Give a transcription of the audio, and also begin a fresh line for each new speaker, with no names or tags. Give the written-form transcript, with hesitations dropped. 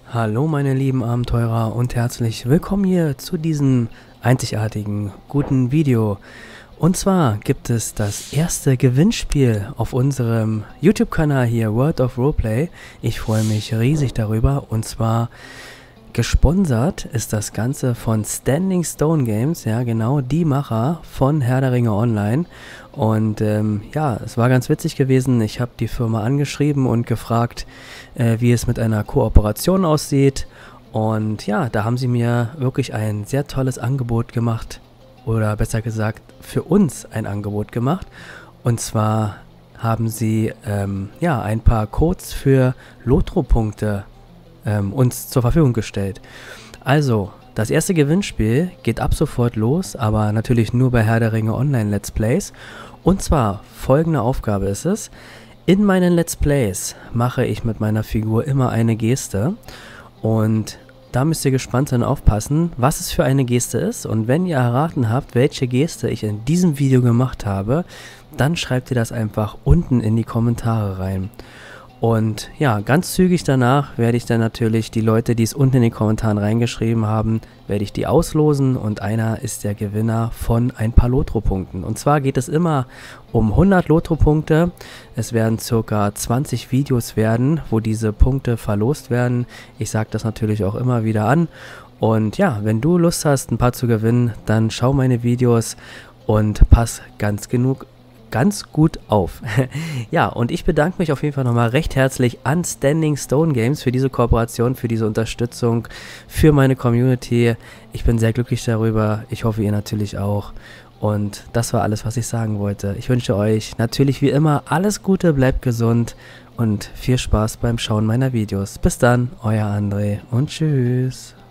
Hallo meine lieben Abenteurer und herzlich willkommen hier zu diesem einzigartigen, guten Video. Und zwar gibt es das erste Gewinnspiel auf unserem YouTube-Kanal hier, World of Roleplay. Ich freue mich riesig darüber und zwar gesponsert ist das Ganze von Standing Stone Games, ja genau, die Macher von Herr der Ringe Online. Und ja, es war ganz witzig gewesen. Ich habe die Firma angeschrieben und gefragt, wie es mit einer Kooperation aussieht. Und ja, da haben sie mir wirklich ein sehr tolles Angebot gemacht. Oder besser gesagt, für uns ein Angebot gemacht. Und zwar haben sie ja, ein paar Codes für Lotro-Punkte uns zur Verfügung gestellt. Also, das erste Gewinnspiel geht ab sofort los, aber natürlich nur bei Herr der Ringe Online Let's Plays. Und zwar, folgende Aufgabe ist es: In meinen Let's Plays mache ich mit meiner Figur immer eine Geste und da müsst ihr gespannt sein und aufpassen, was es für eine Geste ist. Und wenn ihr erraten habt, welche Geste ich in diesem Video gemacht habe, dann schreibt ihr das einfach unten in die Kommentare rein. Und ja, ganz zügig danach werde ich dann natürlich die Leute, die es unten in den Kommentaren reingeschrieben haben, werde ich die auslosen und einer ist der Gewinner von ein paar Lotro-Punkten. Und zwar geht es immer um 100 Lotro-Punkte. Es werden ca. 20 Videos werden, wo diese Punkte verlost werden. Ich sage das natürlich auch immer wieder an. Und ja, wenn du Lust hast, ein paar zu gewinnen, dann schau meine Videos und pass ganz gut auf. Ja, und ich bedanke mich auf jeden Fall nochmal recht herzlich an Standing Stone Games für diese Kooperation, für diese Unterstützung, für meine Community. Ich bin sehr glücklich darüber. Ich hoffe, ihr natürlich auch. Und das war alles, was ich sagen wollte. Ich wünsche euch natürlich wie immer alles Gute, bleibt gesund und viel Spaß beim Schauen meiner Videos. Bis dann, euer André und tschüss.